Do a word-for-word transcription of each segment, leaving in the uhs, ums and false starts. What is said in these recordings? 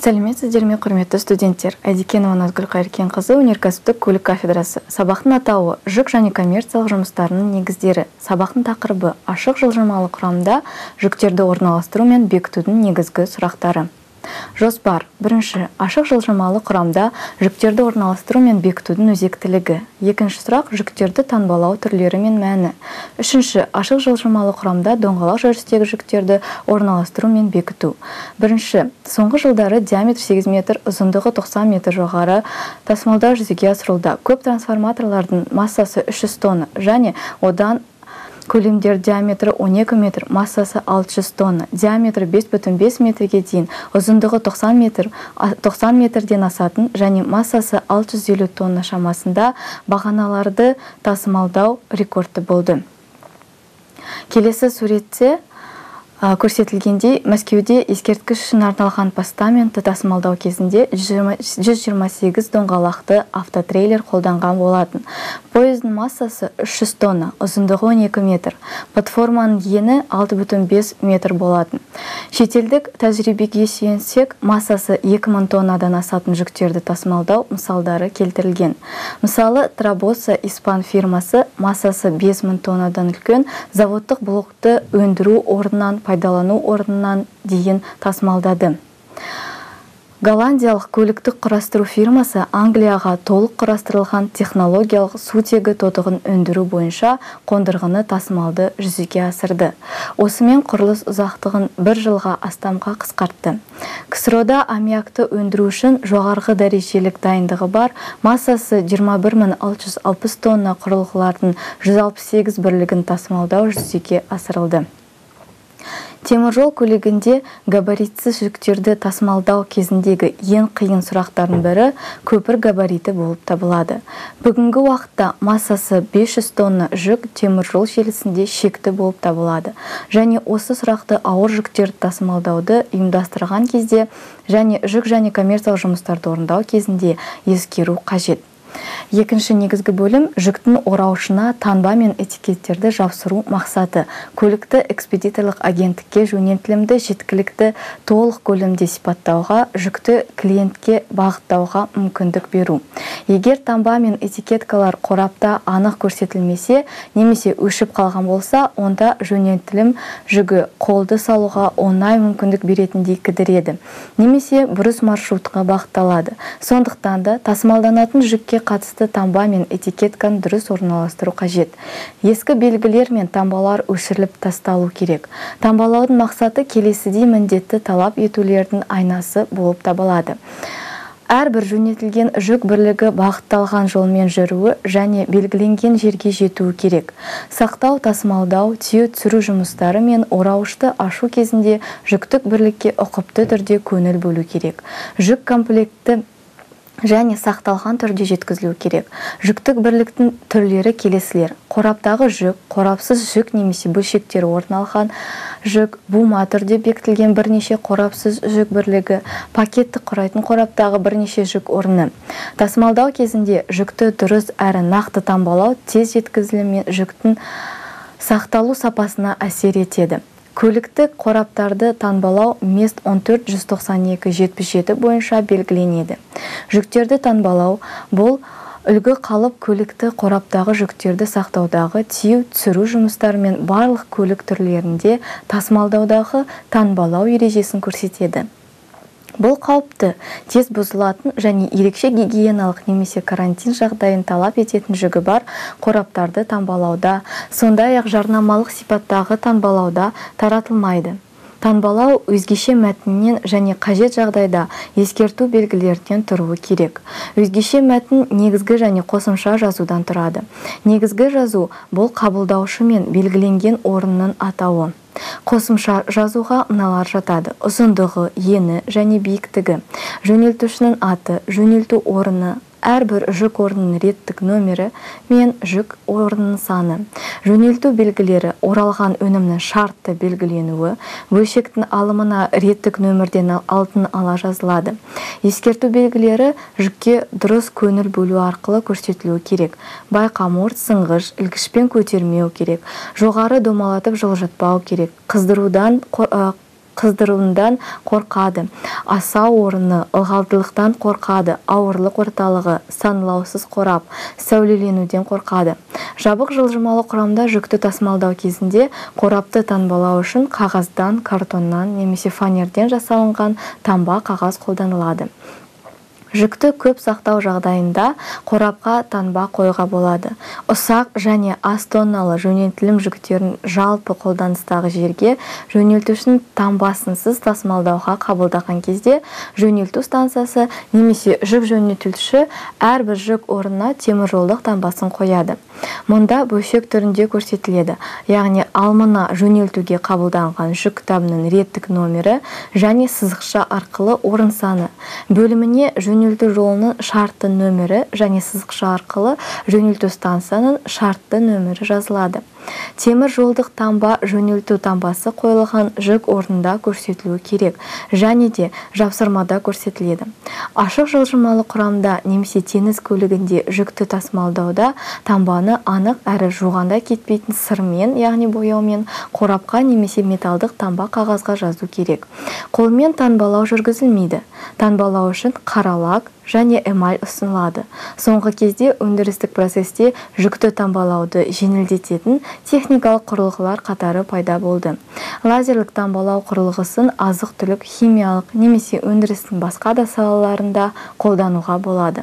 Сәлеметсіздер ме, құрметті студенттер. Айдекенова Назгүл Қайыркенқызы, өнеркәсіптік көлік кафедрасы. Сабақтың атауы жүк және коммерциялық жұмыстарының негіздері. Сабақтың тақырыбы ашық жылжымалы құрамда жүктерді орналастыру мен бекітудің негізгі сұрақтары. Жоспар. Бірінші, ашық жылжымалы құрамда жүктерді орналастыру мен бекітудің өзектілігі. Екінші сұрақ, жүктерді таңбалау түрлері мен мәні. Үшінші, ашық жылжымалы құрамда доңғалақ жүрістегі жүктерді орналастыру мен бекіту. Бірінші, соңғы жылдары диаметр сегіз метр, ұзындығы тоқсан метр жоғары тасымалдау жүзеге асырылуда. Көп трансформаторлардың массасы үш жүз тонна және одан көлемдер диаметрі он екі метр, массасы алты жүз тонна, диаметрі бес бүтін бес метрге дейін, ұзындығы тоқсан метр, тоқсан метрден асатын және массасы алты жүз елу тонна шамасында бағаналарды тасымалдау рекорды болды. Келесі суретте көрсетілгендей, Мәскеуде ескерткіш үшін арналған постаментті тасымалдау кезінде жүз жиырма сегіз доңғалақты автотрейлер қолданған болатын. Пойыздың массасы үш жүз тонна, ұзындығы он екі метр, платформаның ені алты бүтін бес метр болатын. Шетелдік тәжірибеге сүйенсек, массасы екі мың тоннадан асатын жүктерді тасымалдау мысалдары келтірілген. Мысалы, Трабоса испан фирмасы массасы бес мың тоннадан үлкен заводтық блокты өндіру орнынан пайдалану орнынан дейін тасымалдады. Голландиялық көліктік құрастыру фирмасы Англияға толық құрастырылған технологиялық сутегі тотығын өндіру бойынша қондырғыны тасымалды жүзеге асырды. Осымен құрылыс ұзақтығын бір жылға астамға қысқартты. ксро-да аммиакты өндіру үшін жоғарғы дәрежелік дайындығы бар массасы жиырма бір мың алты жүз алпыс тонна құрылғылардың жүз алпыс сегіз бірлігін тасымалдау жүзеге асырылды. Теміржол көлігінде габаритсіз жүктерді тасымалдау кезіндегі ең қиын сұрақтардың бірі көпір габариті болып табылады. Бүгінгі уақытта массасы бес жүз тонна жүк теміржол желісінде шекті болып табылады. Және осы сұрақты ауыр жүктерді тасымалдауды ұйымдастырған кезде және жүк және коммерциялық жұмыстарды орындау кезінде ескеру қажет. Екінші негізгі бөлім жүктің ораушына таңба мен этикеттерді жапсыру мақсаты. Көлікті экспедиторлық агенттікке жөнелтілімді жеткілікті толық көлемде сипаттауға, жүкті клиентке бағыттауға мүмкіндік беру. Егер таңба мен этикеткалар қорапта анық көрсетілмесе, немесе өшіп қалған болса, онда жөнелтілім жүгі қолды салуға оңай мүмкіндік беретіндей кідіреді. Немесе бұрыс маршрутқа бағытталады. Сондықтан да тасымалданатын жүкке қатысты таңба мен этикетканы дұрыс орналастыру қажет. Ескі белгілер мен таңбалар өшіріліп тасталу керек. Таңбалаудың мақсаты келесідей міндетті талап етулердің айнасы болып табылады. Әрбір жөнелтілген жүк бірлігі бағытталған жолмен жүруі және белгіленген жерге жетуі керек. Сақтау, тасымалдау, тиеу түсіру жұмыстары мен орауышты ашу кезінде жүктік бірлікке ұқыпты түрде көңіл бөлу керек. Жүк комплекті және сақталған түрде жеткізілу керек. Жүктік бірліктің түрлері келесілер: қораптағы жүк, қорапсыз жүк немесе бөлшектері орналған жүк, бума түрде бекітілген бірнеше қорапсыз жүк бірлігі, пакетті құрайтын қораптағы бірнеше жүк орны. Тасымалдау кезінде жүкті дұрыс әрі нақты таңбалау тез жеткізіліммен жүктің сақталу сапасына әсер етеді. Көліктік қораптарды таңбалау мест он төрт жүз тоқсан екі жетпіс жеті бойынша белгіленеді. Жүктерді таңбалау бұл үлгі қалып көлікті қораптағы жүктерді сақтаудағы тиеу түсіру жұмыстары мен барлық көлік түрлерінде тасымалдаудағы таңбалау ережесін көрсетеді. Бұл қауіпті, тез бұзылатын және ерекше гигиеналық немесе карантин жағдайын талап ететін жүгі бар қораптарды таңбалауда, сондай-ақ жарнамалық сипаттағы таңбалауда таратылмайды. Таңбалау өзгеше мәтіннен және қажет жағдайда ескерту белгілерінен тұруы керек. Өзгеше мәтін негізгі және қосымша жазудан тұрады. Негізгі жазу бұл қабылдаушы мен белгіленген орынның атауы. Қосымша жазуға мыналар жатады: ұзындығы, ені және биіктігі, жөнелтушінің аты, жөнелту орны, әрбір жүк орнының реттік нөмірі мен жүк орнының саны, жөнелту белгілері, оралған өнімнің шартты белгіленуі, бөлшектің алымына реттік нөмірден алдын ала жазылады. Ескерту белгілері жүкке дұрыс көңіл бөлу арқылы көрсетілуі керек. Байқамұрт, сынғыш, ілгішпен көтермеу керек. Жоғары домалатып жылжытпау керек. Қыздырудан қыздыруынан қорқады, асау орны, ылғалдылықтан қорқады, ауырлық орталығы, санлаусыз қорап, сәулеленуден қорқады. Жабық жылжымалы құрамда жүкті тасымалдау кезінде қорапты таңбалау үшін қағаздан, картоннан немесе фанерден жасалынған таңба қағаз қолданылады. Жүкті көп сақтау жағдайында қорапқа таңба қоюға болады. Ұсақ және аз тонналы жөнелтілім жүктерін жалпы қолданыстағы жерге жөнелтушінің таңбасынсыз тасымалдауға қабылдаған кезде жөнелту станциясы немесе жүк жөнелтуші әрбір жүк орнына теміржолдық таңбасын қояды. Мұнда бөлшек түрінде көрсетіледі, яғни алмына жөнелтуге қабылданған жүк кітабының реттік номері және сызықша арқылы орын саны, бөліміне жөнелту жолының шартты нөмірі және сызықша арқылы жөнелту станцияның шартты нөмірі жазылады. Темір жолдық таңба жөнелту таңбасы қойылған жүк орнында көрсетілуі керек және де жапсырмада көрсетіледі. Ашық жылжымалы құрамда немесе теңіз көлігінде жүкті тасымалдауда таңбаны анық әрі жуғанда кетпейтін сырмен, яғни бояумен қорапқа немесе металдық таңба қағазға жазу керек. Қолмен таңбалау жүргізілмейді. Таңбалау үшін қара лак және эмаль ұсынылады. Соңғы кезде өндірістік процесте жүкті таңбалауды жеңілдететін техникалық құрылғылар қатары пайда болды. Лазерлік таңбалау құрылғысын азық-түлік, химиялық немесе өндірістің басқа да салаларында қолдануға болады.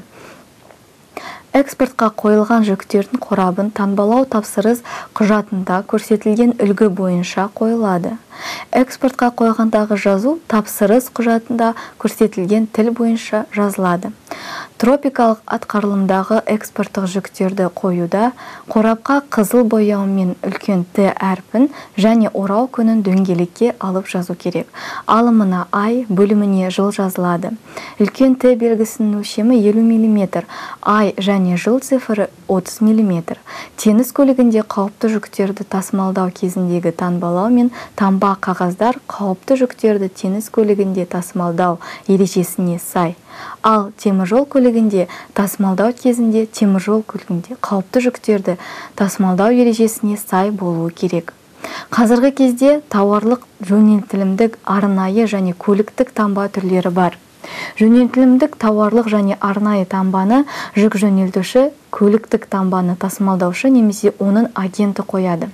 Экспортқа қойылған жүктердің қорабын таңбалау тапсырыс құжатында көрсетілген үлгі бойынша қойылады. Экспортқа қойғандағы жазу тапсырыс құжатында көрсетілген тіл бойынша жазылады. Тропикалық атқарылымдағы экспорттық жүктерді қоюда қорапқа қызыл бояумен үлкен Т әрпін және орау күнін дөңгелекке алып жазу керек. Алымына ай, бөліміне жыл жазылады. Үлкен Т белгісінің өлшемі елу миллиметр, ай және жыл цифры отыз миллиметр. Теңіз көлігінде қауіпті жүктерді тасымалдау кезіндегі таңбалау мен таңба қағаздар қауіпті жүктерді теңіз көлігінде тасымалдау ережесіне сай. Ал теміржол көлігінде тасымалдау кезінде теміржол көлігінде қауіпті жүктерді тасымалдау ережесіне сай болуы керек. Қазіргі кезде тауарлық жөнелтілімдік арнайы және көліктік таңба түрлері бар. Жөнелтілімдік тауарлық және арнайы таңбаны жүк жөнелтуші, көліктік таңбаны тасымалдаушы немесе оның агенті қояды.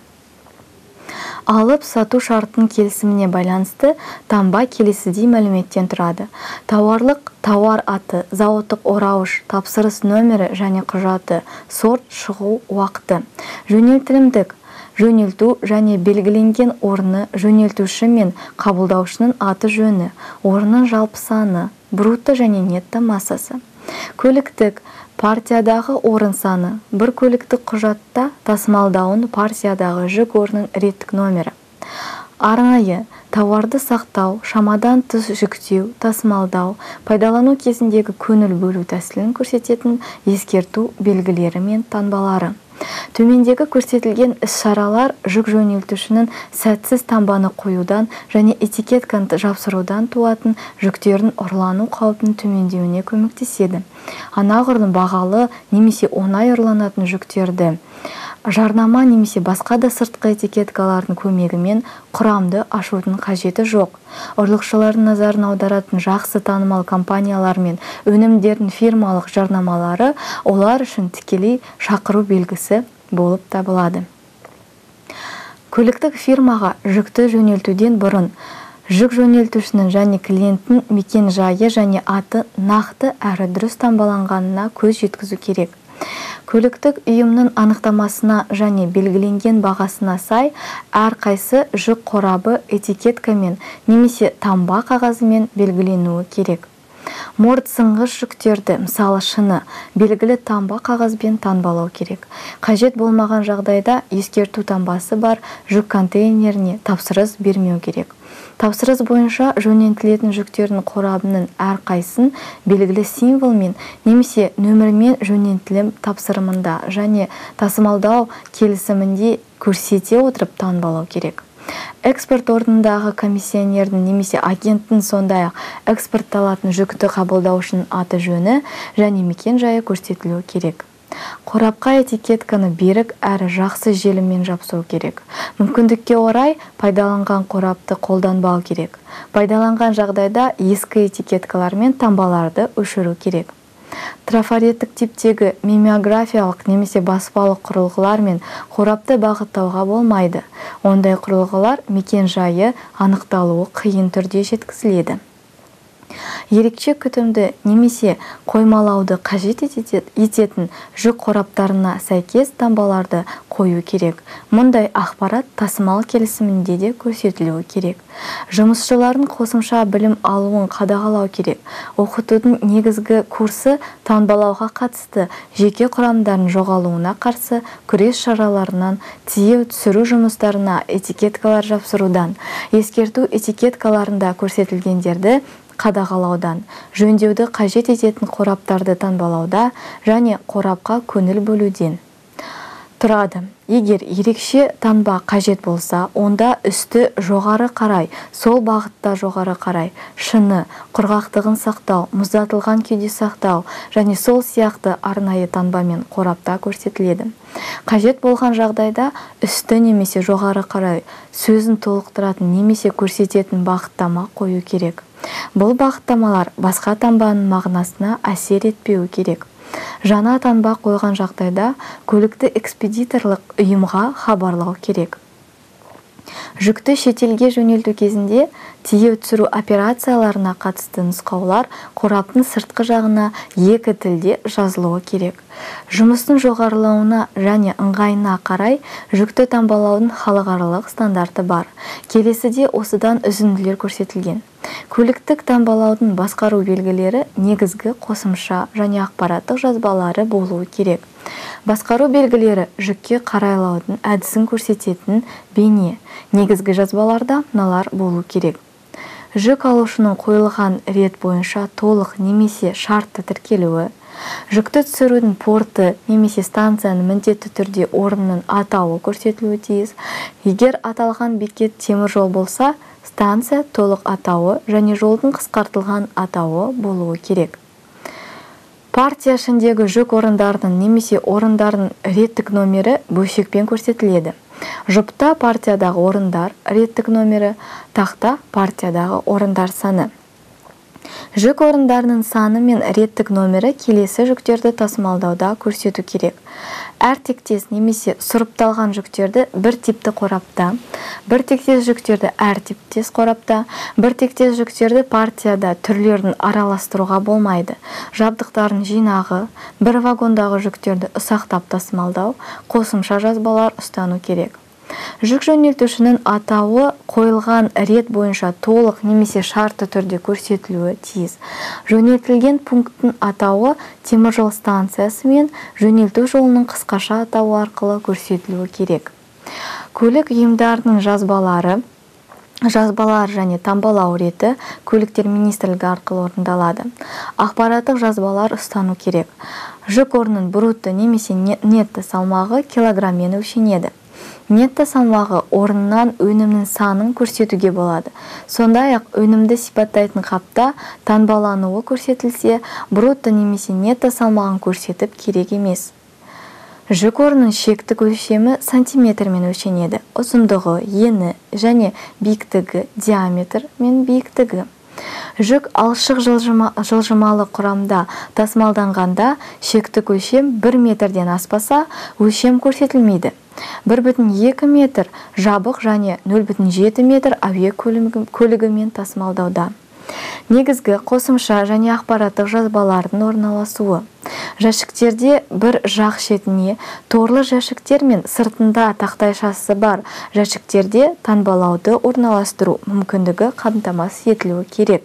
Алып сату шартының келісіміне байланысты таңба келесідей мәліметтен тұрады. Тауарлық тауар аты, зауыттық орауыш, тапсырыс нөмірі және құжаты, сорт, шығу уақыты. Жөнелтілімдік жөнелту және белгіленген орны, жөнелтуші мен қабылдаушының аты жөні, орнының жалпы саны, брутто және нетто массасы. Көліктік партиядағы орын саны, бір көліктік құжатта тасымалдауын партиядағы жүк орнының реттік номері. Арнайы тауарды сақтау, шамадан тыс жүктеу, тасымалдау, пайдалану кезіндегі көңіл бөлу тәсілін көрсететін ескерту белгілері мен таңбалары. Төмендегі көрсетілген іс-шаралар жүк жөнелтушінің сәтсіз таңбаны қоюдан және этикетканы жапсырудан туатын жүктердің ұрлану қаупінің төмендеуіне көмектеседі. Анағұрлым бағалы немесе оңай ұрланатын жүктерді жарнама немесе басқа да сыртқы этикеткалардың көмегімен құрамды ашудың қажеті жоқ. Ұрлықшылардың назарын аударатын жақсы танымал компаниялар мен өнімдердің фирмалық жарнамалары олар үшін тікелей шақыру белгісі болып табылады. Көліктік фирмаға жүкті жөнелтуден бұрын жүк жөнелтушінің және клиенттің мекен жайы және аты нақты әрі дұрыс таңбаланғанына көз жеткізу керек. Көліктік ұйымның анықтамасына және белгіленген бағасына сай әрқайсы жүк қорабы этикеткамен немесе таңба қағазымен белгіленуі керек. Морт сынғыш жүктерді, мысалы шыны, белгілі таңба қағазбен таңбалау керек. Қажет болмаған жағдайда ескерту таңбасы бар жүк контейнеріне тапсырыс бермеу керек. Тапсырыс бойынша жөнелтілетін жүктердің қорабының әрқайсын белгілі символмен немесе нөмірмен жөнелтілім тапсырымында және тасымалдау келісімінде көрсете отырып таңбалау керек. Экспорт орнындағы комиссионердің немесе агенттің сондай-ақ экспортталатын жүкті қабылдаушының аты жөні және мекен жайы көрсетілуі керек. Қорапқа этикетканы берік әрі жақсы желіммен жапсыру керек. Мүмкіндікке орай пайдаланған қорапты қолданбау керек. Пайдаланған жағдайда ескі этикеткалар мен таңбаларды өшіру керек. Трафареттік типтегі мимеографиялық немесе баспалы құрылғылар мен қорапты бағыттауға болмайды. Ондай құрылғылар мекен-жайы анықталуы қиын түрде жеткізіледі. Ерекше күтімді немесе қоймалауды қажет ететін жүк қораптарына сәйкес таңбаларды қою керек. Мұндай ақпарат тасымал келісімінде де көрсетілуі керек. Жұмысшылардың қосымша білім алуын қадағалау керек. Оқытудың негізгі курсы таңбалауға қатысты жеке құрамдардың жоғалуына қарсы күрес шараларынан тиеу түсіру жұмыстарына этикеткалар жапсырудан, ескерту этикеткаларында көрсетілгендерді қадағалаудан, жөндеуді қажет ететін қораптарды таңбалауда және қорапқа көңіл бөлуден тұрады. Егер ерекше таңба қажет болса, онда үсті жоғары қарай, сол бағытта жоғары қарай, шыны, құрғақтығын сақтау, мұздатылған күйде сақтау және сол сияқты арнайы таңбамен қорапта көрсетіледі. Қажет болған жағдайда үсті немесе жоғары қарай сөзін толықтыратын немесе көрсететін бағыттама қою керек. Бұл бағыттамалар басқа таңбаның мағынасына әсер етпеуі керек. Жаңа таңба қойған жағдайда көлікті экспедиторлық ұйымға хабарлау керек. Жүкті шетелге жөнелту кезінде тиеу түсіру операцияларына қатысты нұсқаулар қораптың сыртқы жағына екі тілде жазылуы керек. Жұмыстың жоғарылауына және ыңғайына қарай жүкті таңбалаудың халықаралық стандарты бар. Келесіде осыдан үзінділер көрсетілген. Көліктік таңбалаудың басқару белгілері негізгі қосымша және ақпараттық жазбалары болуы керек. Басқару белгілері жүкке қарайлаудың әдісін көрсететін бейне. Негізгі жазбаларда мыналар болу керек. Жүк алушының қойылған рет бойынша толық немесе шартты тіркелуі, жүкті түсірудің порты немесе станцияның міндетті түрде орнының атауы көрсетілуі тиіс. Егер аталған бекет теміржол болса, станция толық атауы және жолдың қысқартылған атауы болуы керек. Партия ішіндегі жүк орындарының немесе орындардың реттік номері бөлшекпен көрсетіледі. Жұпта партиядағы орындар реттік номері, тақта партиядағы орындар саны. Жүк орындарының саны мен реттік номері келесі жүктерді тасымалдауда көрсету керек. Әр тектес немесе сұрыпталған жүктерді бір типті қорапта, бір тектес жүктерді әр типтес қорапта, бір тектес жүктерді партияда түрлерін араластыруға болмайды. Жабдықтарын жинағы, бір вагондағы жүктерді ұсақтап тасымалдау, қосымша жазбалар ұстану керек. Жүк жөнелтушінің атауы қойылған рет бойынша толық немесе шартты түрде көрсетілуі тиіс. Жөнелтілген пункттің атауы теміржол станциясы мен жөнелту жолының қысқаша атауы арқылы көрсетілуі керек. Көлік ұйымдарының жазбалары Жазбалар және таңбалау реті көліктер министрлігі арқылы орындалады. Ақпараттық жазбалар ұстану керек. Жүк орнының брутто немесе нетто салмағы килограммен өлшенеді. Нетто салмағы орнынан өнімнің санын көрсетуге болады. Сондай-ақ өнімді сипаттайтын қапта таңбалануы көрсетілсе, брутто немесе нетто салмағын көрсетіп керек емес. Жүк орнының шектік өлшемі сантиметрмен өлшенеді. Ұзындығы, ені және биіктігі, диаметр мен биіктігі. Жүк алшық жылжымалы құрамда тасымалданғанда шектік өлшем бір метрден аспаса, өлшем көрсетілмейді. бір бүтін екі метр жабық және нөл бүтін жеті метр әуе көлігімен тасымалдауда. Негізгі қосымша және ақпараттық жазбалардың орналасуы. Жәшіктерде бір жақ шетіне торлы жәшіктер мен сыртында тақтайшасы бар жәшіктерде таңбалауды орналастыру мүмкіндігі қамтамасыз етілуі керек.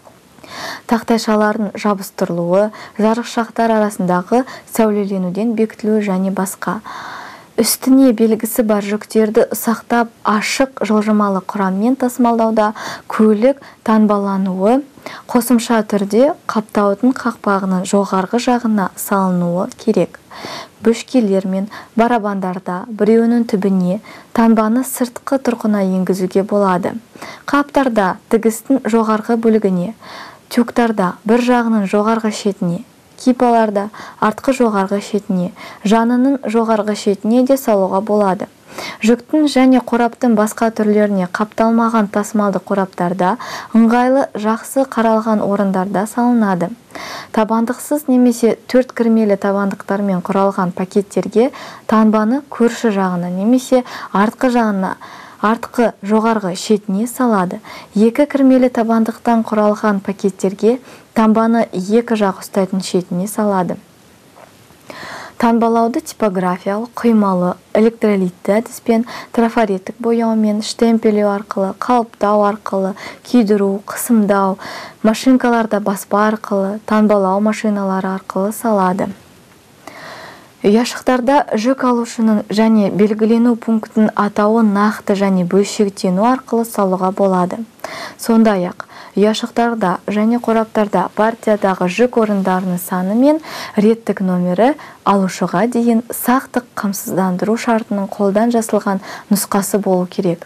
Тақтайшалардың жабыстырылуы, жарықшақтар арасындағы сәулеленуден бекітілуі және басқа. Үстіне белгісі бар жүктерді ұсақтап ашық жылжымалы құраммен тасымалдауда көлік таңбалануы қосымша түрде қаптаудың қақпағының жоғарғы жағына салынуы керек. Бөшкелер мен барабандарда біреуінің түбіне таңбаны сыртқы тұрқына енгізуге болады. Қаптарда тігістің жоғарғы бөлігіне, тюктарда бір жағының жоғарғы шетіне, кипаларда артқы жоғарғы шетіне, жанының жоғарғы шетіне де салуға болады. Жүктің және қораптың басқа түрлеріне қапталмаған тасымалды қораптарда ыңғайлы жақсы қаралған орындарда салынады. Табандықсыз немесе төрт кірмелі табандықтармен құралған пакеттерге таңбаны көрші жағына немесе артқы жағына артқы жоғарғы шетіне салады. Екі кірмелі табандықтан құралған пакеттерге таңбаны екі жақ ұстайтын шетіне салады. Таңбалауды типографиялық, құймалы, электролитті әдіспен, трафареттік бояумен, штемпелеу арқылы, қалыптау арқылы, күйдіру, қысымдау, машинкаларда баспа арқылы, таңбалау машиналары арқылы салады. Ұяшықтарда жүк алушының және белгілену пунктінің атауы нақты және бөлшектену арқылы салуға болады. Сондай-ақ, ұяшықтарда және қораптарда партиядағы жүк орындарының саны мен реттік номері алушыға дейін сақтық қамсыздандыру шартының қолдан жасалған нұсқасы болу керек.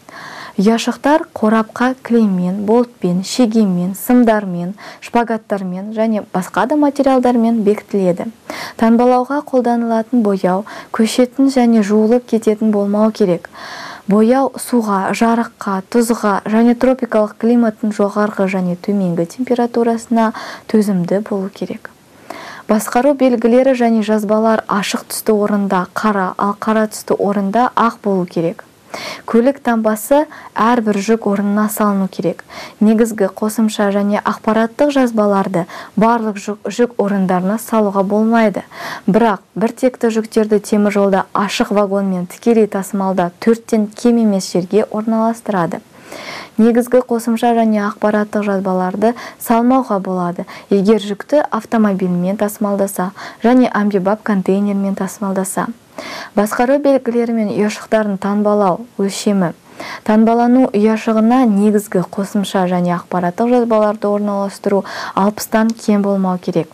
Ұяшықтар қорапқа клеймен, болтпен, шегемен, сымдармен, шпагаттармен және басқа да материалдармен бекітіледі. Таңбалауға қолданылатын бояу көшетін және жуылып кететін болмау керек. Бояу суға, жарыққа, тұзға және тропикалық климаттың жоғарғы және төменгі температурасына төзімді болу керек. Басқару белгілері және жазбалар ашық түсті орында қара, ал қара түсті орында ақ болу керек. Көлік таңбасы әрбір жүк орнына салыну керек. Негізгі қосымша және ақпараттық жазбаларды барлық жүк, жүк орындарына салуға болмайды. Бірақ бір текті жүктерді теміржолда ашық вагонмен тікелей тасымалда төрттен кем емес жерге орналастырады. Негізгі қосымша және ақпараттық жазбаларды салмауға болады, егер жүкті автомобильмен тасымалдаса және амбибап контейнермен тасымалдаса. Басқару белгілері мен ұяшықтарын таңбалау өлшемі. Таңбалану ұяшығына негізгі қосымша және ақпараттық жазбаларды орналастыру алпыстан кем болмау керек.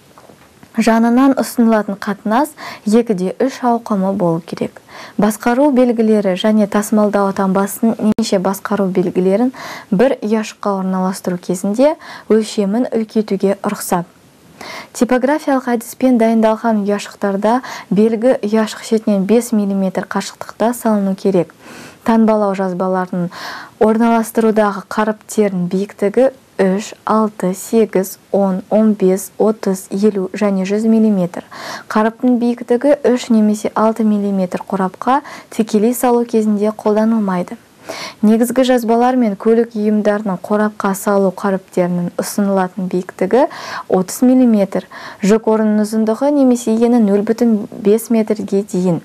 Жанынан ұсынылатын қатынас екіде үш ауқымы болу керек. Басқару белгілері және тасымалдау таңбасын немесе басқару белгілерін бір ұяшыққа орналастыру кезінде өлшемін үлкейтуге рұқсат. Типографиялық әдіспен дайындалған ұяшықтарда белгі ұяшық шетінен бес миллиметр қашықтықта салыну керек. Таңбалау жазбаларын орналастырудағы қаріптердің биіктігі үш, алты, сегіз, он, он бес, отыз, елу және жүз миллиметр. Қаріптің биіктігі үш немесе алты миллиметр қорапқа тікелей салу кезінде қолданылмайды. Негізгі жазбалар мен көлік ұйымдарының қорапқа салу қаріптерінің ұсынылатын биіктігі отыз миллиметр. Жүк орнының ұзындығы немесе ені нөл бүтін бес метрге дейін.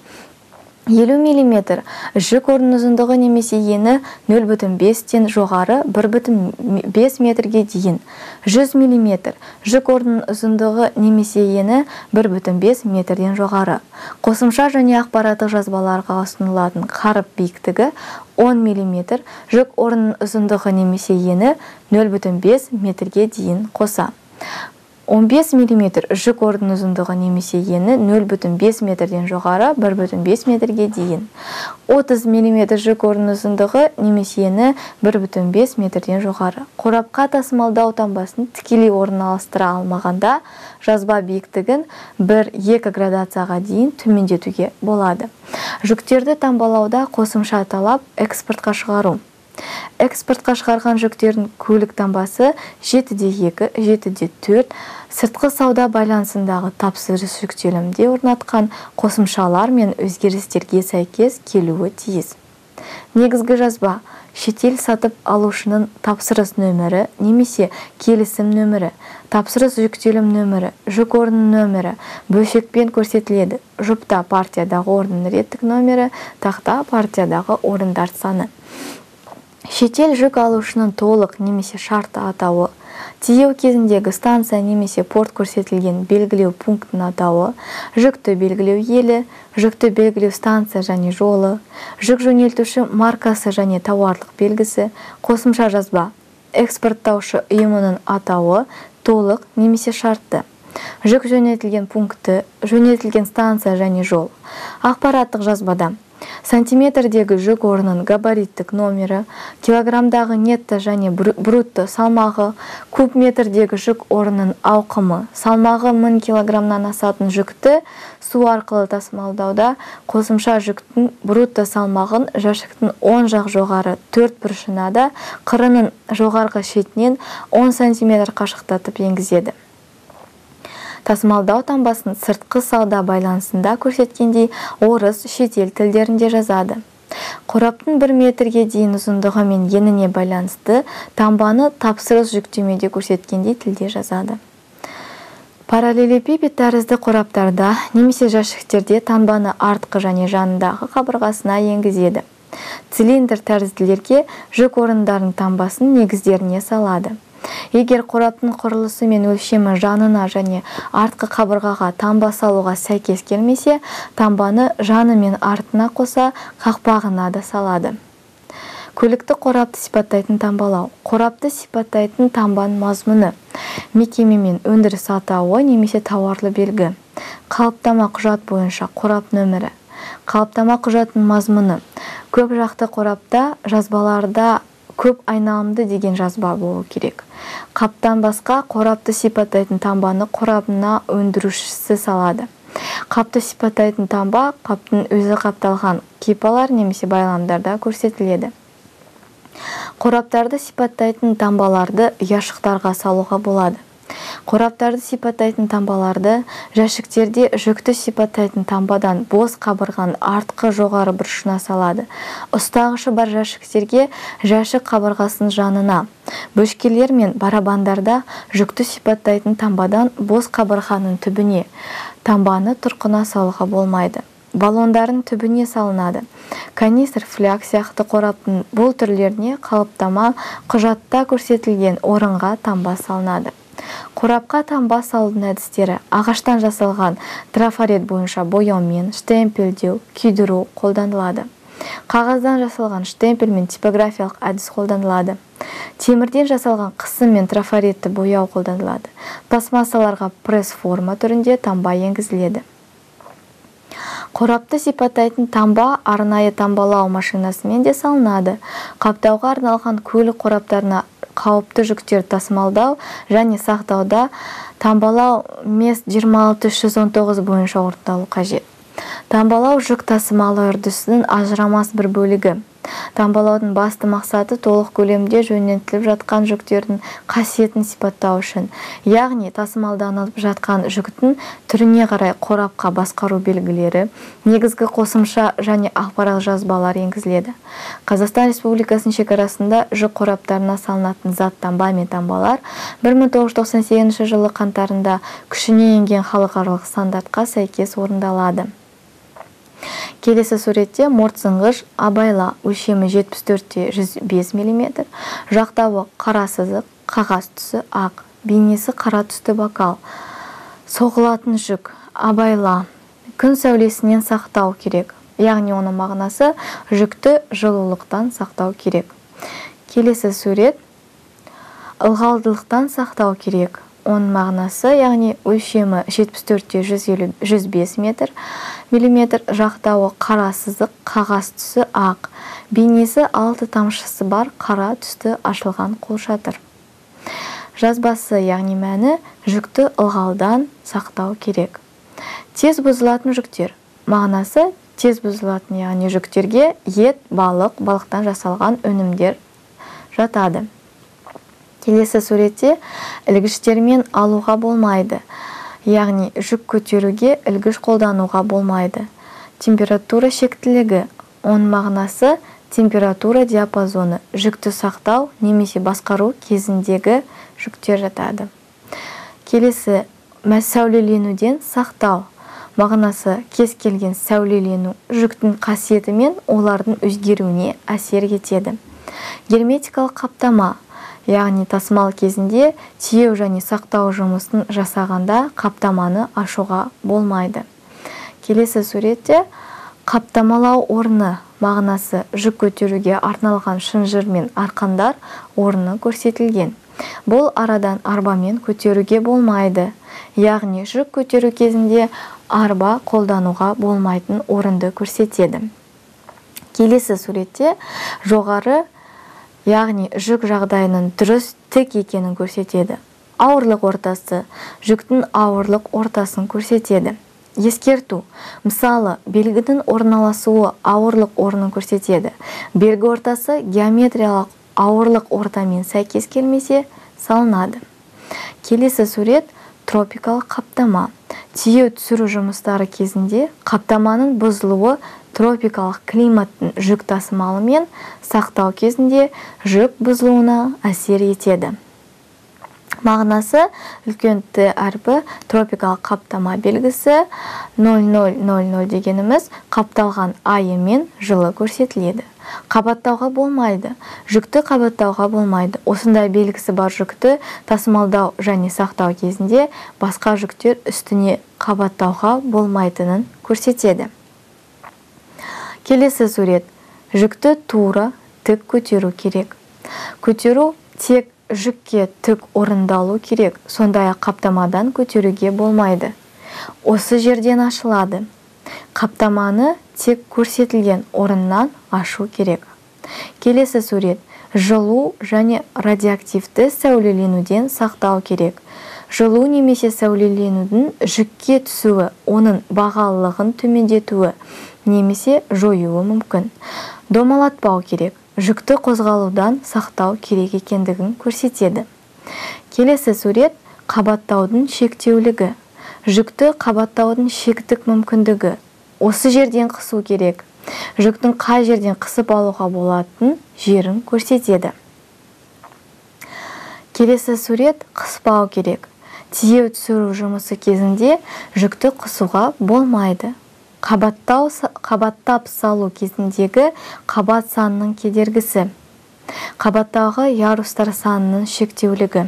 елу миллиметр. Жүк орнының ұзындығы немесе ені нөл бүтін бестен жоғары бір бүтін бес метрге дейін. жүз миллиметр. Жүк орнының ұзындығы немесе ені бір бүтін бес метрден жоғары. Қосымша және ақпараттық жазбаларға ұсынылатын қаріп биіктігі он миллиметр. Жүк орнының ұзындығы немесе ені нөл бүтін бес метрге дейін қоса. он бес миллиметр. Жүк орнының ұзындығы немесе ені нөл бүтін бес метрден жоғары бір бүтін бес метрге дейін. отыз миллиметр. Жүк орнының ұзындығы немесе ені бір бүтін бес метрден жоғары. Қорапқа тасымалдау таңбасын тікелей орналастыра алмағанда жазба биіктігін бір-екі градацияға дейін төмендетуге болады. Жүктерді таңбалауда қосымша талап экспортқа шығару. Экспортқа шығарған жүктердің көлік таңбасы жетіде екі, жетіде төрт сыртқы сауда байланысындағы тапсырыс жүктелімде орнатқан қосымшалар мен өзгерістерге сәйкес келуі тиіс. Негізгі жазба шетел сатып алушының тапсырыс нөмірі немесе келісім нөмірі, тапсырыс жүктелім нөмірі, жүк орнының нөмірі бөлшекпен көрсетіледі. Жұпта партиядағы орынның реттік нөмірі, тақта партиядағы орындар саны. Шетел жүк алушының толық немесе шартты атауы, тиеу кезіндегі станция немесе порт көрсетілген белгілеу пунктінің атауы, жүкті белгілеу елі, жүкті белгілеу станция және жолы, жүк жөнелтуші маркасы және тауарлық белгісі, қосымша жазба, экспорттаушы ұйымының атауы, толық немесе шартты. Жүк жөнелтілген пункті, жөнелтілген станция және жол. Ақпараттық жазбада Сантиметрдегі жүк орнын габариттік номері, килограммдағы нетто және брутто салмағы, куб метрдегі жүк орнын ауқымы, салмағы мың килограммнан асатын жүкті су арқылы тасымалдауда қосымша жүктің брутто салмағын жәшіктің оң жақ жоғары төрт бұрышына да қырының жоғарғы шетінен он сантиметр қашықтатып енгізеді. Тасымалдау таңбасын сыртқы сауда байланысында көрсеткендей орыс, шетел тілдерінде жазады. Қораптың бір метрге дейін ұзындығы мен еніне байланысты таңбаны тапсырыс жүктемеде көрсеткендей тілде жазады. Параллелепипед тәрізді қораптарда немесе жәшіктерде таңбаны артқы және жанындағы қабырғасына енгізеді. Цилиндр тәрізділерге жүк орындарын таңбасын негіздеріне салады. Егер қораптың құрылысы мен өлшемі жанына және артқы қабырғаға таңба салуға сәйкес келмесе, таңбаны жаны мен артына қоса қақпағына да салады. Көлікті қорапты сипаттайтын таңбалау. Қорапты сипаттайтын таңбаның мазмұны. Мекеме мен өндіріс атауы немесе тауарлы белгі. Қалыптама құжат бойынша қорап нөмірі. Қалыптама құжаттың мазмұны. Көп жақты қорапта жазбаларда көп айналымды деген жазба болу керек. Қаптан басқа қорапты сипаттайтын таңбаны қорабына өндірушісі салады. Қапты сипаттайтын таңба қаптың өзі қапталған кипалар немесе байламдарда көрсетіледі. Қораптарды сипаттайтын таңбаларды ұяшықтарға салуға болады. Қораптарды сипаттайтын таңбаларды жәшіктерде жүкті сипаттайтын таңбадан бос қабырған артқы жоғары бұрышына салады. Ұстағышы бар жәшіктерге жәшік қабырғасын жанына, бөшкелер мен барабандарда жүкті сипаттайтын таңбадан бос қабырғаның түбіне таңбаны тұрқына салуға болмайды. Баллондардың түбіне салынады. Канистр, фляг сияқты қораптың бұл түрлеріне қалыптама құжатта көрсетілген орынға таңба салынады. Қорапқа таңба салудың әдістері ағаштан жасалған трафарет бойынша бояумен штемпельдеу, күйдіру қолданылады. Қағаздан жасалған штемпель мен типографиялық әдіс қолданылады. Темірден жасалған қысым мен трафаретті бояу қолданылады. Пластмассаларға пресс-форма түрінде таңба енгізіледі. Қорапты сипаттайтын таңба арнайы таңбалау машинасымен де салынады. Қаптауға арналған көлік қораптарына қауіпті жүктер тасымалдау және сақтауда таңбалау МЕС жиырма алты үш жүз он тоғыз бойынша орындалу қажет. Таңбалау жүк тасымалы үрдісінің ажырамас бір бөлігі. Таңбалаудың басты мақсаты толық көлемде жөнелтіліп жатқан жүктердің қасиетін сипаттау үшін, яғни тасымалданып жатқан жүктің түріне қарай қорапқа басқару белгілері, негізгі қосымша және ақпарат жазбалар енгізіледі. Қазақстан Республикасының шекарасында жүк қораптарына салынатын зат таңба мен таңбалар бір мың тоғыз жүз тоқсан сегізінші жылы қаңтарында күшіне енген халықаралық стандартқа сәйкес орындалады. Келесі суретте мортсынғыш абайла өлшемі жетпіс төрт те жүз бес миллиметр, жақтауы қара сызық, қағаз түсі ақ, бейнесі қара түсті бокал. Соғылатын жүк абайла күн сәулесінен сақтау керек, яғни оның мағынасы жүкті жылулықтан сақтау керек. Келесі сурет ылғалдылықтан сақтау керек. Оның мағынасы, яғни өлшемі жетпіс төрт те жүз бес миллиметр, жақтауы қара сызық, қағаз түсі ақ, бейнесі алты тамшысы бар қара түсті ашылған қолшатыр. Жазбасы, яғни мәні жүкті ылғалдан сақтау керек. Тез бұзылатын жүктер. Мағынасы тез бұзылатын, яғни жүктерге ет, балық, балықтан жасалған өнімдер жатады. Келесі суретте ілгіштермен алуға болмайды, яғни жүк көтеруге ілгіш қолдануға болмайды. Температура шектілігі, оның мағынасы температура диапазоны, жүкті сақтау немесе басқару кезіндегі жүктер жатады. Келесі сәулеленуден сақтау, мағынасы кез келген сәулелену жүктің қасиеті мен олардың өзгеруіне әсер етеді. Герметикалық қаптама, яғни тасымал кезінде тиеу және сақтау жұмысын жасағанда қаптаманы ашуға болмайды. Келесі суретте қаптамалау орны, мағынасы жүк көтеруге арналған шынжыр мен арқандар орны көрсетілген. Бұл арадан арбамен көтеруге болмайды, яғни жүк көтеру кезінде арба қолдануға болмайтын орынды көрсетеді. Келесі суретте жоғары, яғни жүк жағдайының дұрыс тік екенін көрсетеді. Ауырлық ортасы жүктің ауырлық ортасын көрсетеді. Ескерту. Мысалы, белгінің орналасуы ауырлық орнын көрсетеді. Белгі ортасы геометриялық ауырлық ортамен сәйкес келмесе салынады. Келесі сурет тропикалық қаптама. Тиеу түсіру жұмыстары кезінде қаптаманың бұзылуы тропикалық климаттың жүк тасымалы мен сақтау кезінде жүк бұзылуына әсер етеді. Мағынасы үлкен Т әрпі тропикалық қаптама белгісі нөл нөл нөл нөл дегеніміз қапталған айы мен жылы көрсетіледі. Қабаттауға болмайды. Жүкті қабаттауға болмайды. Осындай белгісі бар жүкті тасымалдау және сақтау кезінде басқа жүктер үстіне қабаттауға болмайтынын көрсетеді. Келесі сурет. Жүкті тура тік көтеру керек. Көтеру тек жүкке тік орындалу керек, сондай-ақ қаптамадан көтеруге болмайды. Осы жерден ашылады. Қаптаманы тек көрсетілген орыннан ашу керек. Келесі сурет. Жылу және радиоактивті сәулеленуден сақтау керек. Жылу немесе сәулеленудің жүкке түсуі, оның бағалылығын төмендетуі немесе жоюы мүмкін. Домалатпау керек. Жүкті қозғалудан сақтау керек екендігін көрсетеді. Келесі сурет қабаттаудың шектеулігі. Жүкті қабаттаудың шектік мүмкіндігі. Осы жерден қысу керек. Жүктің қай жерден қысып алуға болатын жерін көрсетеді. Келесі сурет қыспау керек. Тиеу түсіру жұмысы кезінде жүкті қысуға болмайды. Қабаттау, қабаттап салу кезіндегі қабат санының кедергісі. Қабаттауға ярустар санының шектеулігі.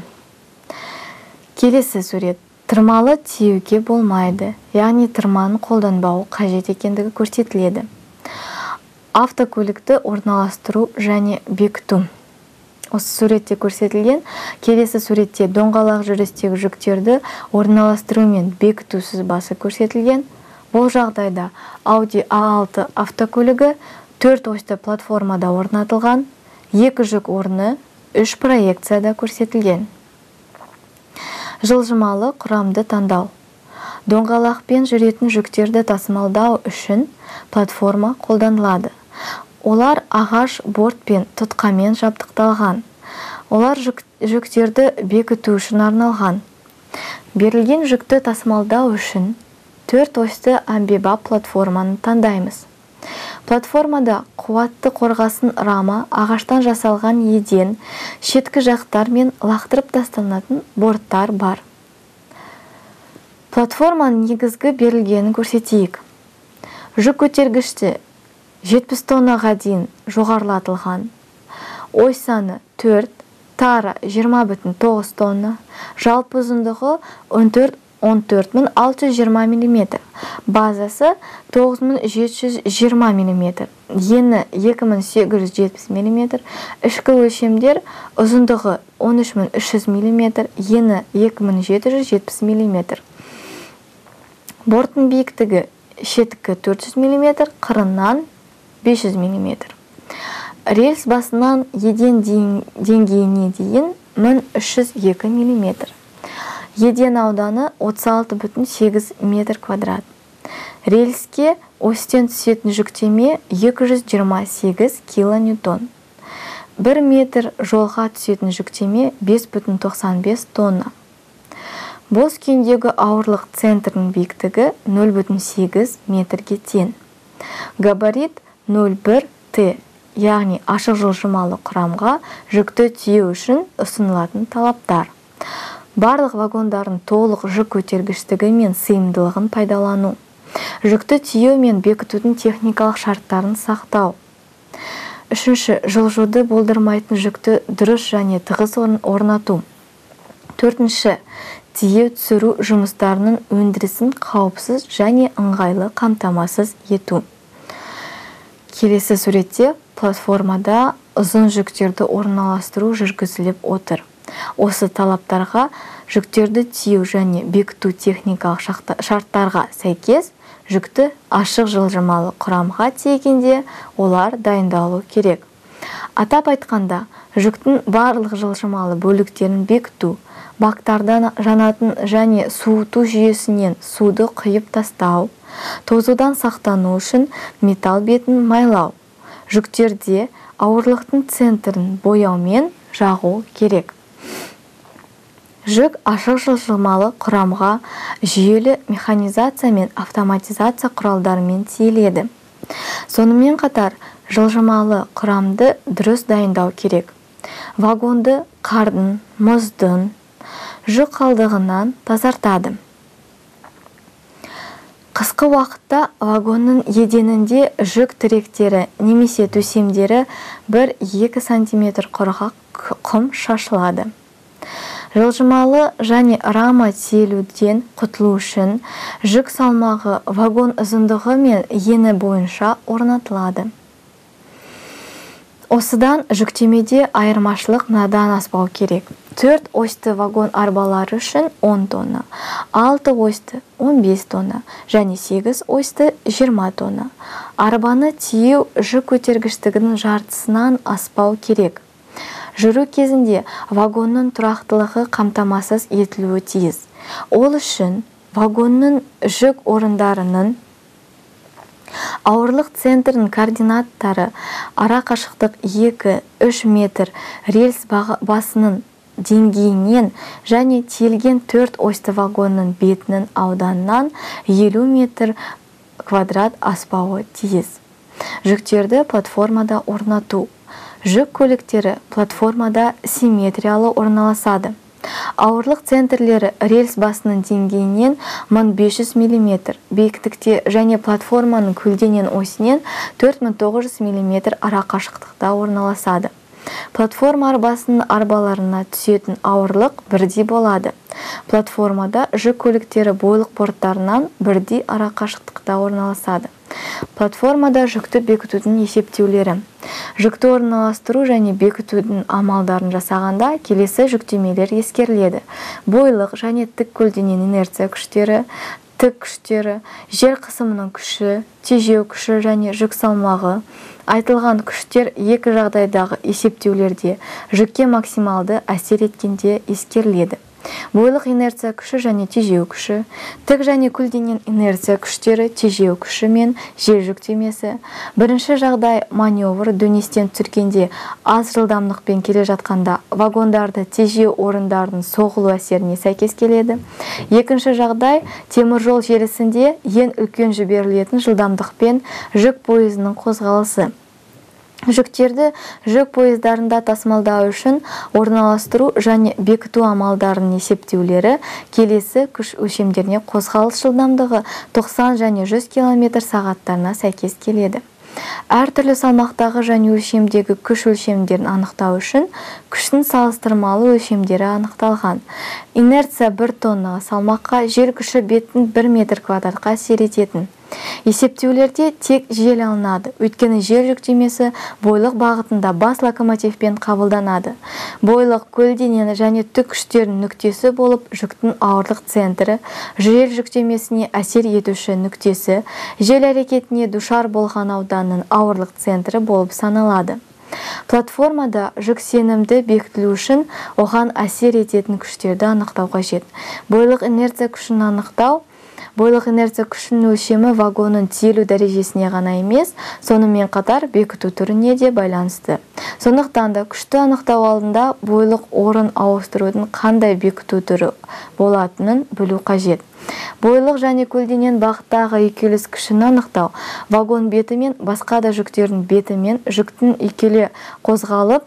Келесі сурет. Тырмалы тиеуге болмайды, яғни тырманы қолданбау қажет екендігі көрсетіледі. Автокөлікті орналастыру және бекіту. Осы суретте көрсетілген. Келесі суретте доңғалақ жүрістегі жүктерді орналастыру мен бекіту сызбасы көрсетілген. Бұл жағдайда Audi А алты автокөлігі төрт осьті платформада орнатылған, екі жүк орны үш проекцияда көрсетілген. Жылжымалы құрамды таңдау. Доңғалақпен жүретін жүктерді тасымалдау үшін платформа қолданылады. Олар ағаш борт пен тұтқамен жабдықталған. Олар жүк, жүктерді бекіту үшін арналған. Берілген жүкті тасымалдау үшін төрт осьті амбибап платформаны таңдаймыз. Платформада қуатты қорғасын рама, ағаштан жасалған еден, шеткі жақтар мен лақтырып тасталатын борттар бар. Платформаның негізгі берілгенін көрсетейік. Жүк көтергішті жетпіс тоннаға дейін жоғарылатылған. Ой саны төрт, тары жиырма бүтін тоғыз тонна, жалпы ұзындығы он төрт мың алты жүз жиырма миллиметр, базасы тоғыз мың жеті жүз жиырма миллиметр, ені екі мың сегіз жүз жетпіс миллиметр, ішкі өлшемдер ұзындығы он үш мың үш жүз миллиметр, ені екі мың жеті жүз жетпіс миллиметр. Борттың биіктігі шеткі төрт жүз миллиметр, қырынан бес жүз миллиметр. Рельс басынан еден деңгейіне дейін мың үш жүз екі миллиметр. Еден ауданы отыз алты бүтін сегіз метр квадрат. Рельске осьтен түсетін жүктеме екі жүз жиырма сегіз килоньютон. бір метр жолға түсетін жүктеме бес бүтін тоқсан бес тонна. Бос күйіндегі ауырлық центрінің биіктігі нөл бүтін сегіз метрге тең. Габарит нөл бір Т, яғни ашық жылжымалы құрамға жүкті тиеу үшін ұсынылатын талаптар. Барлық вагондардың толық жүк көтергіштігі мен сыйымдылығын пайдалану. Жүкті тиеу мен бекітудің техникалық шарттарын сақтау. Үшінші, жылжуды болдырмайтын жүкті дұрыс және тығыз орнату. Төртінші, тиеу түсіру жұмыстарының өндірісін қауіпсіз және ыңғайлы қамтамасыз ету. Келесі суретте платформада ұзын жүктерді орналастыру жүргізіліп отыр. Осы талаптарға жүктерді тиеу және бекіту техникалық шарттарға сәйкес жүкті ашық жылжымалы құрамға тиегенде олар дайындалу керек. Атап айтқанда, жүктің барлық жылжымалы бөліктерін бекіту, бактардан жанатын және суыту жүйесінен суды құйып тастау, тозудан сақтану үшін металл бетін майлау, жүктерде ауырлықтың центрін бояумен жағу керек. Жүк ашық жылжымалы құрамға жүйелі механизация мен автоматизация құралдарымен тиеледі. Сонымен қатар, жылжымалы құрамды дұрыс дайындау керек. Вагонды қардың, мұздың, жүк қалдығынан тазартады. Қысқы уақытта вагонның еденінде жүк тіректері немесе төсемдері бір-екі сантиметр құрғақ құм шашылады. Жылжымалы және рама тиелуден құтылу үшін жүк салмағы вагон ұзындығы мен ені бойынша орнатылады. Осыдан жүктемеде айырмашылық мынадан аспау керек. төрт осьті вагон арбалары үшін он тонна, алты осьті он бес тонна және сегіз осьті жиырма тонна. Арбаны тиеу жүк көтергіштігінің жартысынан аспау керек. Жүру кезінде вагонның тұрақтылығы қамтамасыз етілуі тиіс. Ол үшін вагонның жүк орындарының ауырлық центрінің координаттары ара қашықтық екі-үш метр рельс басының деңгейінен және тиелген төрт осьті вагонның бетінің ауданынан елу метр квадрат аспауы тиіс. Жүктерді платформада орнату. Жүк көліктері платформада симметриялы орналасады. Ауырлық центрлері рельс басының деңгейінен мың бес жүз миллиметр биіктікте және платформаның көлденең осінен төрт мың тоғыз жүз миллиметр ара қашықтықта орналасады. Платформа арбасының арбаларына түсетін ауырлық бірдей болады. Платформада жүк көліктері бойлық порттарынан бірдей ара қашықтықта орналасады. Платформада жүкті бекітудің есептеулері. Жүкті орналастыру және бекітудің амалдарын жасағанда келесі жүктемелер ескеріледі. Бойлық және тік көлденең инерция күштері, тік күштері, жер қысымының күші, тежеу күші және жүк салмағы. Айтылған күштер екі жағдайдағы есептеулерде жүкке максималды әсер еткенде ескеріледі. Бойлық инерция күші және тежеу күші, тік және көлденең инерция күштері, тежеу күші мен жер жүктемесі. Бірінші жағдай маневр дөңестен түсіргенде аз жылдамдықпен келе жатқанда вагондарды тежеу орындардың соғылу әсеріне сәйкес келеді. Екінші жағдай теміржол желісінде ең үлкен жіберілетін жылдамдықпен жүк пойызының қозғалысы. Жүктерді жүк пойыздарында тасымалдау үшін орналастыру және бекіту амалдарының есептеулері келесі күш өлшемдеріне қозғалыс жылдамдығы тоқсан және жүз километр сағаттарына сәйкес келеді. Әртүрлі салмақтағы және өлшемдегі күш өлшемдерін анықтау үшін күштің салыстырмалы өлшемдері анықталған. Инерция бір тоннаға салмаққа, жер күші беттің бір метр квадратқа әсер ететін. Есептеулерде тек жел алынады, өйткені жер жүктемесі бойлық бағытында бас локомотивпен қабылданады. Бойлық көлденең және тік күштердің нүктесі болып, жүктің ауырлық центрі, жел жүктемесіне әсер етуші нүктесі, жел әрекетіне душар болған ауданның ауырлық центрі болып саналады. Платформада жүк сенімді бекітілу үшін оған әсер ететін күштерді анықтау қажет. Бойлық инерция күшін анықтау Бойлық инерция күшінің өлшемі вагонның тиелу дәрежесіне ғана емес, сонымен қатар бекіту түріне де байланысты. Сондықтан да күшті анықтау алдында бойлық орын ауыстырудың қандай бекіту түрі болатынын білу қажет. Бойлық және көлденең бағыттағы үйкеліс күшін анықтау вагон беті мен басқа да жүктердің беті мен жүктің үйкеле қозғалып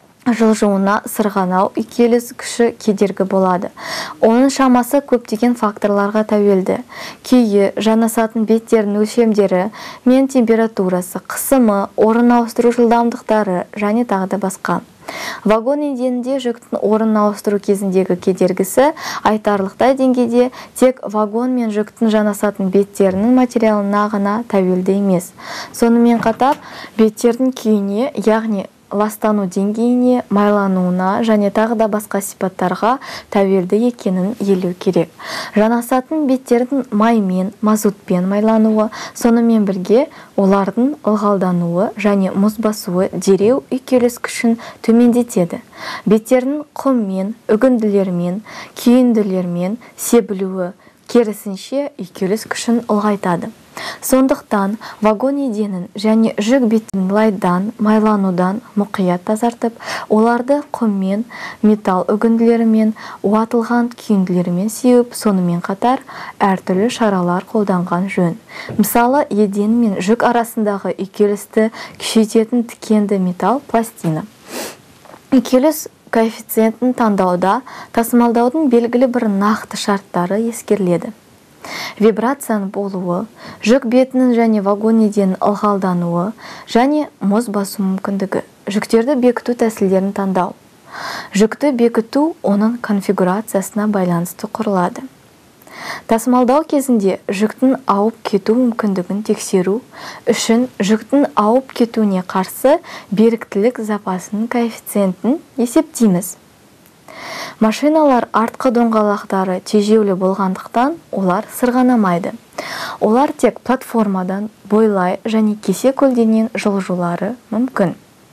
жылжуына сырғанау үйкеліс күші кедергі болады. Оның шамасы көптеген факторларға тәуелді. Күйі, жанасатын беттердің өлшемдері мен температурасы, қысымы, орын ауыстыру жылдамдықтары және тағы да басқа. Вагон еденінде жүктің орын ауыстыру кезіндегі кедергісі айтарлықтай деңгейде тек вагон мен жүктің жанасатын беттерінің материалына ғана тәуелді емес. Сонымен қатар беттердің күйіне, яғни ластану деңгейіне, майлануына және тағы да басқа сипаттарға тәуелді екенін елеу керек. Жанасатын беттердің маймен, мазутпен майлануы, сонымен бірге олардың ылғалдануы және мұз басуы дереу үйкеліс күшін төмендетеді. Беттердің құммен, үгінділермен, күйінділермен себілуі керісінше үйкеліс күшін ұлғайтады. Сондықтан вагон еденін және жүк бетін лайдан, майланудан мұқият тазартып, оларды құммен, металл үгінділерімен, уатылған күйінділерімен сеуіп, сонымен қатар әртүрлі шаралар қолданған жөн. Мысалы, еден мен жүк арасындағы үйкелісті күшейтетін тікенді металл пластина. Үйкеліс коэффициентін таңдауда тасымалдаудың белгілі бір нақты шарттары ескеріледі. Вибрацияның болуы, жүк бетінің және вагон еденінің ылғалдануы және мұз басу мүмкіндігі. Жүктерді бекіту тәсілдерін таңдау. Жүкті бекіту оның конфигурациясына байланысты құрылады. Тасымалдау кезінде жүктің ауып кету мүмкіндігін тексеру үшін жүктің ауып кетуіне қарсы беріктілік запасының коэффициентін есептейміз. Машиналар артқы доңғалақтары тежеулі болғандықтан олар сырғанамайды. Олар тек платформадан бойлай және кесе көлденең жылжулары мүмкін.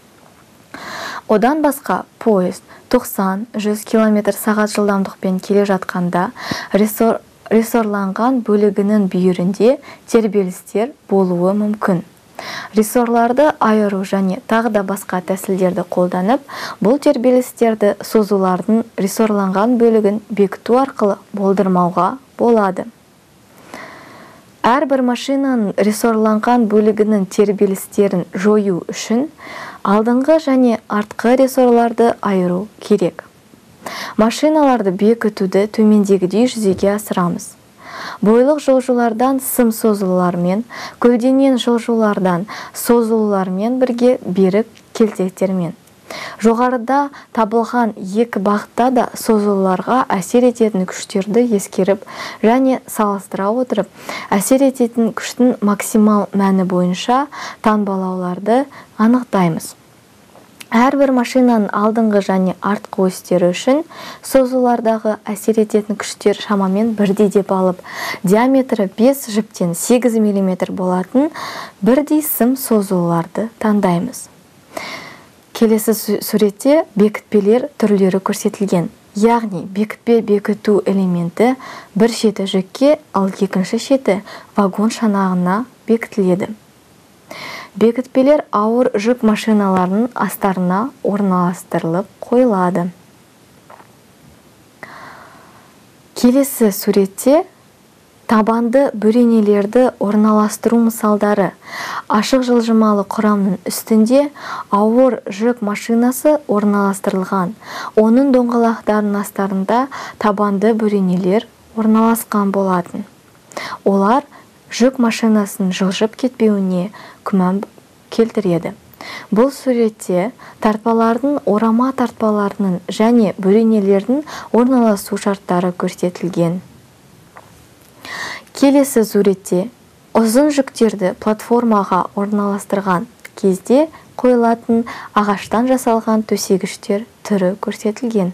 Одан басқа поезд тоқсан жүз километр сағат жылдамдықпен келе жатқанда рессор, рессорланған бөлігінің бүйірінде тербелістер болуы мүмкін. Рессорларды айыру және тағы да басқа тәсілдерді қолданып, бұл тербелістерді созулардың рессорланған бөлігін бекіту арқылы болдырмауға болады. Әрбір машинаның рессорланған бөлігінің тербелістерін жою үшін алдыңғы және артқы рессорларды айыру керек. Машиналарды бекітуді төмендегідей жүзеге асырамыз. Бойлық жылжулардан сым созылулармен, көлденең жылжулардан созылулармен бірге берік келтектермен. Жоғарыда табылған екі бағытта да созылуларға әсер ететін күштерді ескеріп және салыстыра отырып, әсер ететін күштің максимал мәні бойынша таңбалауларды анықтаймыз. Әрбір машинаның алдыңғы және артқы осьтері үшін созулардағы әсер ететін күштер шамамен бірдей деп алып, диаметрі бес жіптен сегіз миллиметр болатын бірдей сым созуларды таңдаймыз. Келесі суретте бекітпелер түрлері көрсетілген. Яғни бекітпе бекіту элементі бір шеті жүкке, ал екінші шеті вагон шанағына бекітіледі. Бекітпелер ауыр жүк машиналарының астарына орналастырылып қойылады. Келесі суретте табанды бөренелерді орналастыру мысалдары. Ашық жылжымалы құрамның үстінде ауыр жүк машинасы орналастырылған. Оның доңғалақтарының астарында табанды бөренелер орналасқан болатын. Олар жүк машинасын жылжып кетпеуіне күмән келтіреді. Бұл суретте тартпалардың орама тартпаларының және бөренелердің орналасу шарттары көрсетілген. Келесі суретте ұзын жүктерді платформаға орналастырған кезде қойылатын ағаштан жасалған төсегіштер түрі көрсетілген.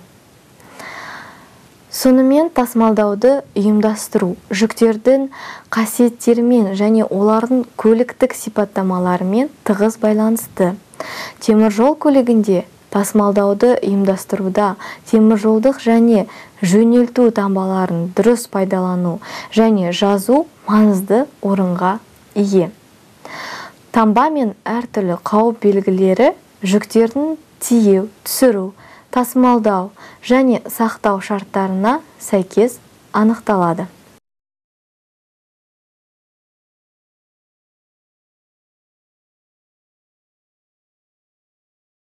Сонымен тасымалдауды ұйымдастыру жүктердің қасиеттерімен және олардың көліктік сипаттамаларымен тығыз байланысты. Теміржол көлігінде тасымалдауды ұйымдастыруда теміржолдық және жөнелту таңбаларын дұрыс пайдалану және жазу маңызды орынға ие. Таңба мен әртүрлі қауіп белгілері жүктердің тиеу, түсіру, тасымалдау және сақтау шарттарына сәйкес анықталады.